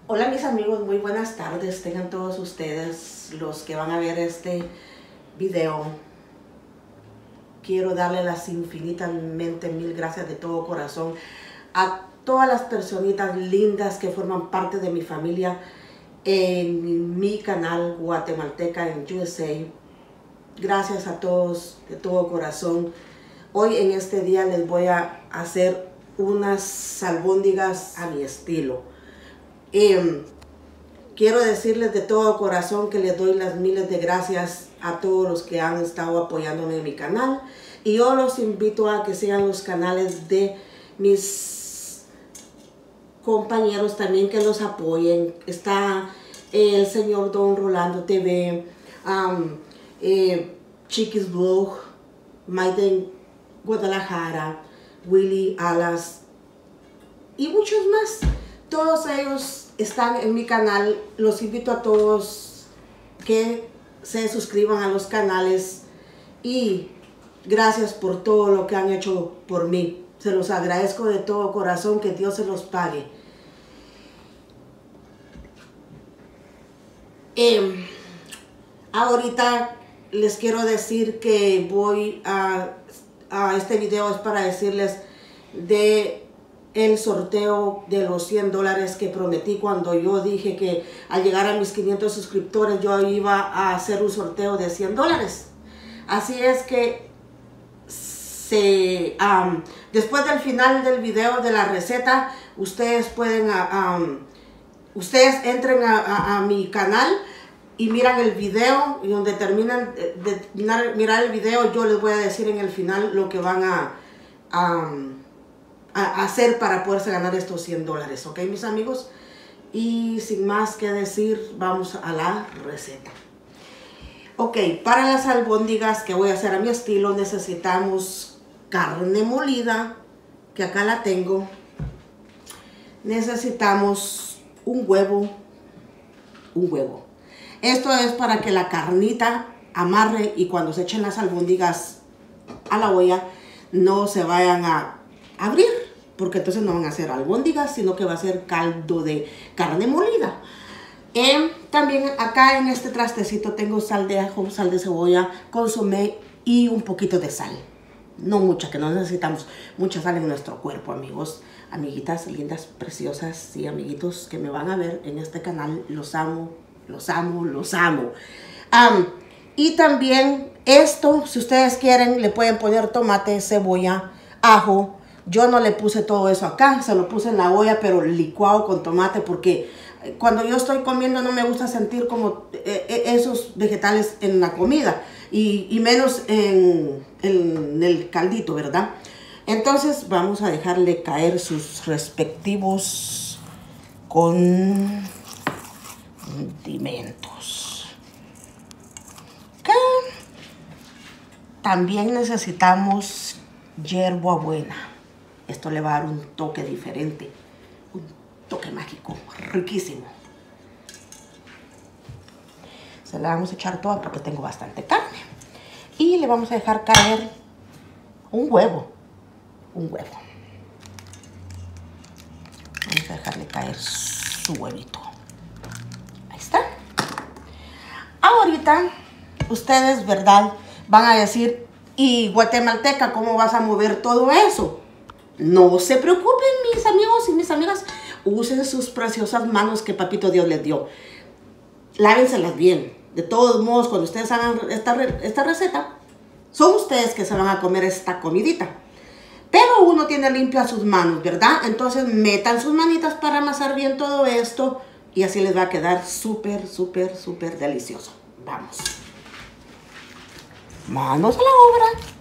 Hola mis amigos, muy buenas tardes. Tengan todos ustedes los que van a ver este video. Quiero darle las infinitamente mil gracias de todo corazón a todas las personitas lindas que forman parte de mi familia en mi canal Guatemalteca en USA. Gracias a todos de todo corazón. Hoy en este día les voy a hacer unas albóndigas a mi estilo. Quiero decirles de todo corazón que les doy las miles de gracias a todos los que han estado apoyándome en mi canal, y yo los invito a que sigan los canales de mis compañeros también, que los apoyen. Está el señor Don Rolando TV, Chiquis Blog, Maiden Guadalajara, Willy Alas y muchos más. Todos ellos están en mi canal. Los invito a todos que se suscriban a los canales y gracias por todo lo que han hecho por mí. Se los agradezco de todo corazón, que Dios se los pague. Ahorita les quiero decir que voy a este video es para decirles de el sorteo de los $100 que prometí cuando yo dije que al llegar a mis 500 suscriptores yo iba a hacer un sorteo de $100. Así es que después del final del video de la receta, ustedes pueden ustedes entren a mi canal y miran el video, y donde terminan de mirar el video, yo les voy a decir en el final lo que van a hacer para poderse ganar estos $100, ¿ok, mis amigos? Y sin más que decir, vamos a la receta. Ok, para las albóndigas que voy a hacer a mi estilo, necesitamos carne molida, que acá la tengo. Necesitamos un huevo. Esto es para que la carnita amarre y cuando se echen las albóndigas a la olla no se vayan a abrir, porque entonces no van a ser albóndigas, sino que va a ser caldo de carne molida. También acá en este trastecito tengo sal de ajo, sal de cebolla, consomé y un poquito de sal. No mucha, que no necesitamos mucha sal en nuestro cuerpo, amigos, amiguitas lindas, preciosas y amiguitos que me van a ver en este canal. Los amo, los amo, los amo. Y también esto, si ustedes quieren, le pueden poner tomate, cebolla, ajo. Yo no le puse todo eso acá, se lo puse en la olla, pero licuado con tomate, porque cuando yo estoy comiendo no me gusta sentir como esos vegetales en la comida, y menos en el caldito, ¿verdad? Entonces vamos a dejarle caer sus respectivos condimentos. ¿Qué? También necesitamos hierbabuena. Esto le va a dar un toque diferente, un toque mágico, riquísimo. Se la vamos a echar toda porque tengo bastante carne. Y le vamos a dejar caer un huevo. Vamos a dejarle caer su huevito. Ahí está. Ahorita ustedes, ¿verdad?, van a decir, ¿y Guatemalteca, cómo vas a mover todo eso? No se preocupen, mis amigos y mis amigas. Usen sus preciosas manos que Papito Dios les dio. Lávenselas bien. De todos modos, cuando ustedes hagan esta receta, son ustedes que se van a comer esta comidita. Pero uno tiene limpias sus manos, ¿verdad? Entonces metan sus manitas para amasar bien todo esto y así les va a quedar súper, súper, súper delicioso. Vamos. Manos a la obra.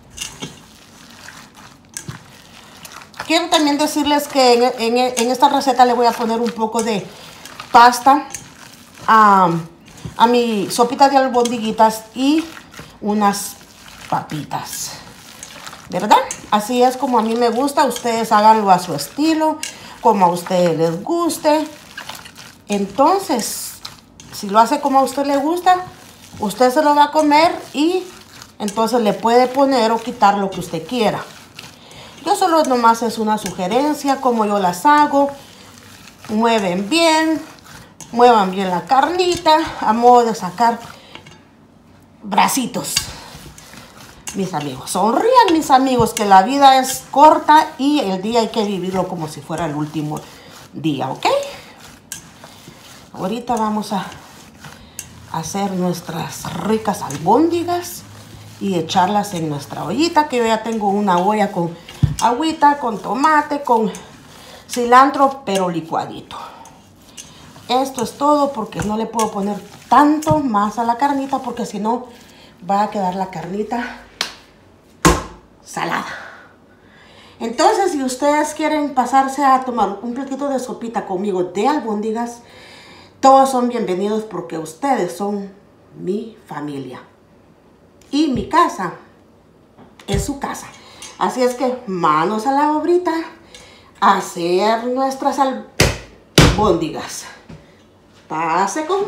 Quiero también decirles que en esta receta le voy a poner un poco de pasta a mi sopita de albondiguitas y unas papitas, ¿verdad? Así es como a mí me gusta. Ustedes háganlo a su estilo, como a ustedes les guste. Entonces, si lo hace como a usted le gusta, usted se lo va a comer y entonces le puede poner o quitar lo que usted quiera. Yo solo nomás es una sugerencia como yo las hago. Mueven bien, Muevan bien la carnita a modo de sacar bracitos. Mis amigos, sonrían mis amigos, que la vida es corta y el día hay que vivirlo como si fuera el último día, ¿ok? Ahorita vamos a hacer nuestras ricas albóndigas y echarlas en nuestra ollita, que yo ya tengo una olla con agüita, con tomate, con cilantro, pero licuadito. Esto es todo porque no le puedo poner tanto más a la carnita porque si no va a quedar la carnita salada. Entonces, si ustedes quieren pasarse a tomar un platito de sopita conmigo de albóndigas, todos son bienvenidos porque ustedes son mi familia. Y mi casa es su casa. Así es que manos a la obrita a hacer nuestras albóndigas. Pase conmigo.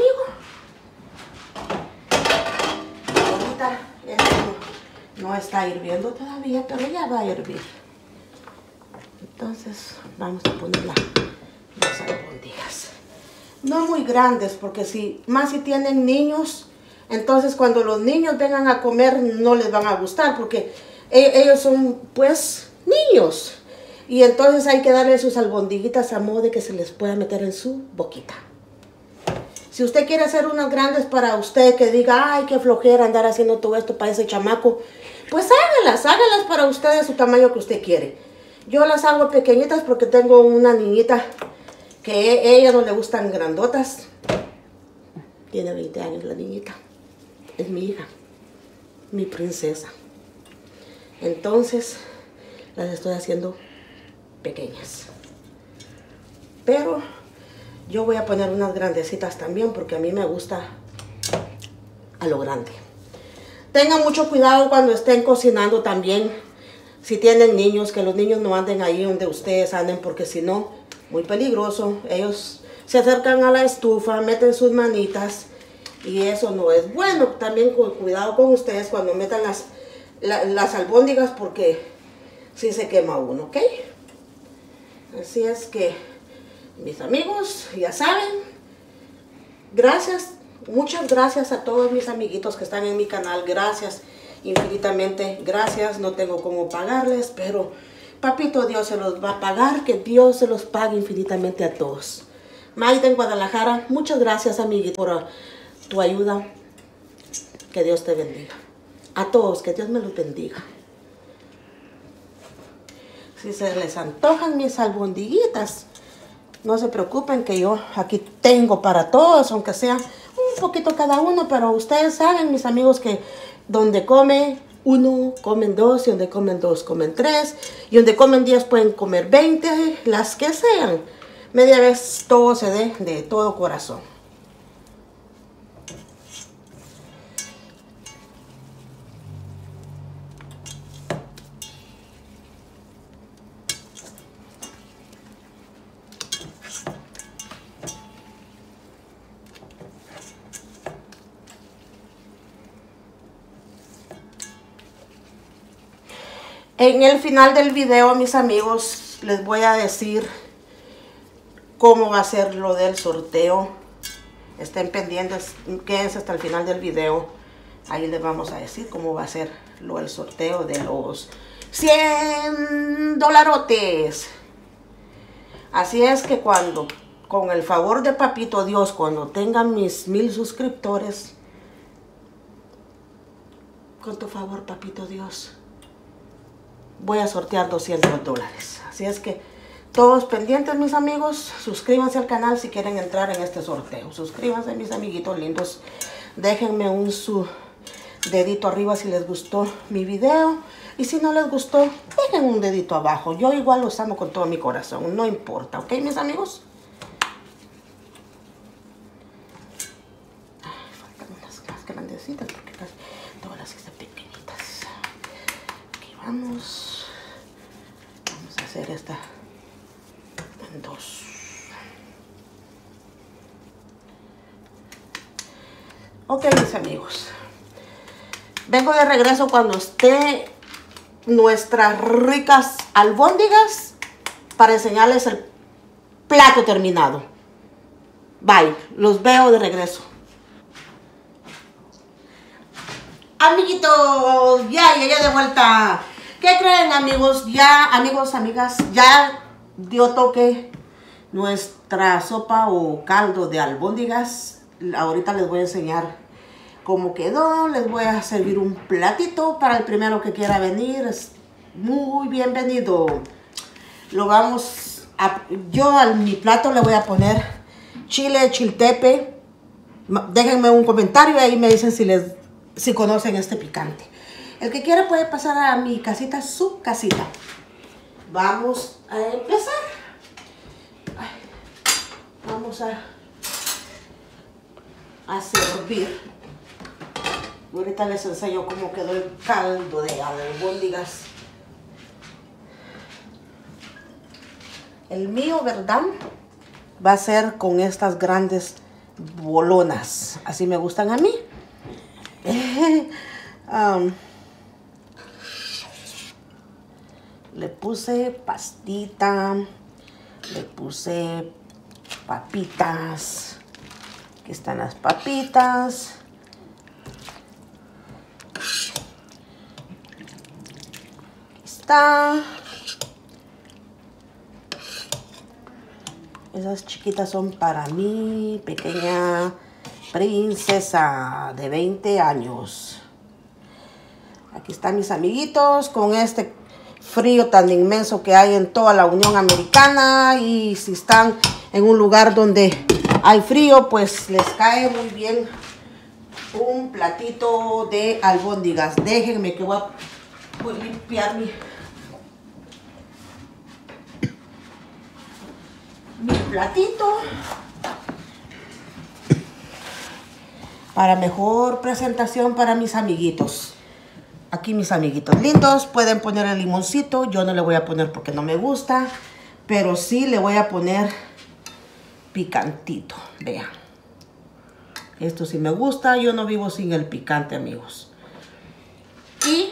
Ahorita esto no está hirviendo todavía, pero ya va a hervir. Entonces vamos a poner las albóndigas. No muy grandes, porque si tienen niños, entonces cuando los niños vengan a comer no les van a gustar, porque ellos son pues niños. Y entonces hay que darle sus albondiguitas a modo de que se les pueda meter en su boquita. Si usted quiere hacer unas grandes para usted, que diga, ay, qué flojera andar haciendo todo esto para ese chamaco, pues hágalas para usted de su tamaño que usted quiere. Yo las hago pequeñitas porque tengo una niñita que a ella no le gustan grandotas. Tiene 20 años la niñita. Es mi hija, mi princesa. Entonces, las estoy haciendo pequeñas. Pero yo voy a poner unas grandecitas también porque a mí me gusta a lo grande. Tengan mucho cuidado cuando estén cocinando también. Si tienen niños, que los niños no anden ahí donde ustedes anden, porque si no, muy peligroso. Ellos se acercan a la estufa, meten sus manitas y eso no es bueno. También cuidado con ustedes cuando metan las albóndigas, porque si se quema uno, ¿ok? Así es que, mis amigos, ya saben, gracias, muchas gracias a todos mis amiguitos que están en mi canal. Gracias infinitamente, gracias. No tengo cómo pagarles, pero Papito Dios se los va a pagar. Que Dios se los pague infinitamente a todos. Maite en Guadalajara, muchas gracias, amiguito, por tu ayuda. Que Dios te bendiga. A todos, que Dios me los bendiga. Si se les antojan mis albondiguitas, no se preocupen que yo aquí tengo para todos, aunque sea un poquito cada uno, pero ustedes saben, mis amigos, que donde come uno, comen dos, y donde comen dos, comen tres, y donde comen 10 pueden comer 20, las que sean. Media vez todo se dé de todo corazón. En el final del video, mis amigos, les voy a decir cómo va a ser lo del sorteo. Estén pendientes, quédense hasta el final del video. Ahí les vamos a decir cómo va a ser lo del sorteo de los 100 dolarotes. Así es que cuando, con el favor de Papito Dios, cuando tengan mis 1000 suscriptores, con tu favor, Papito Dios, voy a sortear 200 dólares. Así es que todos pendientes, mis amigos. Suscríbanse al canal si quieren entrar en este sorteo. Suscríbanse, mis amiguitos lindos. Déjenme su dedito arriba si les gustó mi video. Y si no les gustó, dejen un dedito abajo. Yo igual los amo con todo mi corazón. No importa, ¿ok, mis amigos? Ay, faltan unas más grandecitas porque todas las hice pequeñitas. Aquí vamos. Vamos a hacer esta en 2. Ok, mis amigos. Vengo de regreso cuando esté nuestras ricas albóndigas para enseñarles el plato terminado. Bye, los veo de regreso. Amiguitos, ya llegué de vuelta. ¿Qué creen, amigos? Ya, amigos, amigas, ya dio toque nuestra sopa o caldo de albóndigas. Ahorita les voy a enseñar cómo quedó. Les voy a servir un platito para el primero que quiera venir. Es muy bienvenido. Lo vamos a... Yo a mi plato le voy a poner chile chiltepe. Déjenme un comentario y ahí me dicen si conocen este picante. El que quiera puede pasar a mi casita, su casita. Vamos a empezar. Vamos a servir. Ahorita les enseño cómo quedó el caldo de albóndigas. El mío, ¿verdad? Va a ser con estas grandes bolonas. Así me gustan a mí. Le puse pastita. Le puse papitas. Aquí están las papitas. Aquí está. Esas chiquitas son para mi pequeña princesa de 20 años. Aquí están mis amiguitos con este frío tan inmenso que hay en toda la Unión Americana. Y si están en un lugar donde hay frío, pues les cae muy bien un platito de albóndigas. Déjenme que voy a limpiar mi platito para mejor presentación para mis amiguitos. Aquí mis amiguitos lindos pueden poner el limoncito. Yo no le voy a poner porque no me gusta, pero sí le voy a poner picantito. Vean, esto sí me gusta. Yo no vivo sin el picante, amigos. Y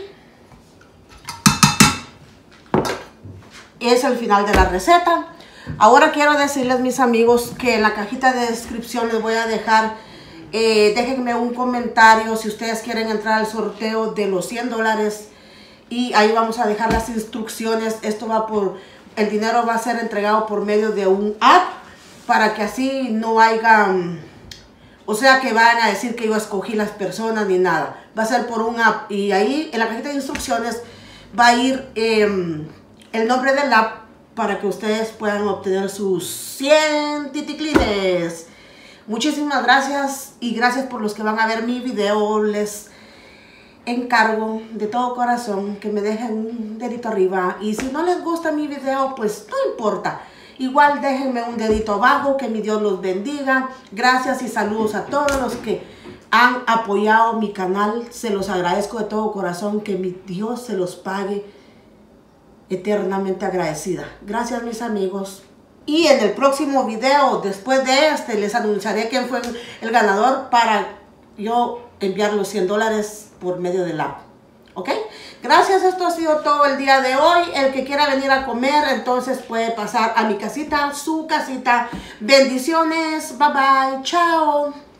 es el final de la receta. Ahora quiero decirles, mis amigos, que en la cajita de descripción les voy a dejar, déjenme un comentario si ustedes quieren entrar al sorteo de los $100. Y ahí vamos a dejar las instrucciones. Esto va por, el dinero va a ser entregado por medio de un app, para que así no haya, o sea, que vayan a decir que yo escogí las personas ni nada. Va a ser por un app. Y ahí en la cajita de instrucciones va a ir el nombre del app, para que ustedes puedan obtener sus 100 titiclines. Muchísimas gracias y gracias por los que van a ver mi video. Les encargo de todo corazón que me dejen un dedito arriba. Y si no les gusta mi video, pues no importa. Igual déjenme un dedito abajo. Que mi Dios los bendiga. Gracias y saludos a todos los que han apoyado mi canal. Se los agradezco de todo corazón. Que mi Dios se los pague. Eternamente agradecida. Gracias, mis amigos. Y en el próximo video, después de este, les anunciaré quién fue el ganador, para yo enviar los $100 por medio del app. ¿Ok? Gracias, esto ha sido todo el día de hoy. El que quiera venir a comer, entonces puede pasar a mi casita, su casita. Bendiciones. Bye bye. Chao.